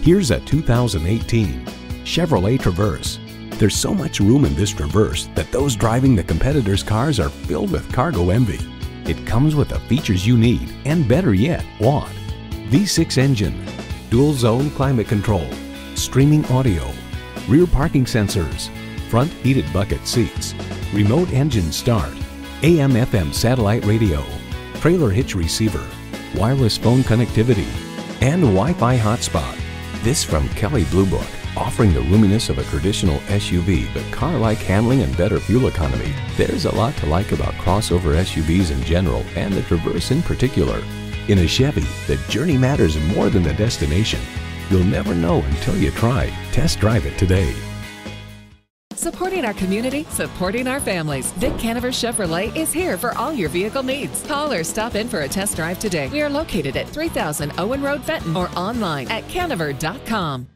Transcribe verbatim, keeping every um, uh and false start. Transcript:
Here's a two thousand eighteen Chevrolet Traverse. There's so much room in this Traverse that those driving the competitors' cars are filled with cargo envy. It comes with the features you need, and better yet, want. V six engine, dual zone climate control, streaming audio, rear parking sensors, front heated bucket seats, remote engine start, A M F M satellite radio, trailer hitch receiver, wireless phone connectivity, and Wi-Fi hotspot. This from Kelley Blue Book, offering the roominess of a traditional S U V but car-like handling and better fuel economy. There's a lot to like about crossover S U Vs in general and the Traverse in particular. In a Chevy, the journey matters more than the destination. You'll never know until you try. Test drive it today. Supporting our community, supporting our families. Vic Canaver Chevrolet is here for all your vehicle needs. Call or stop in for a test drive today. We are located at three thousand Owen Road, Fenton, or online at canaver dot com.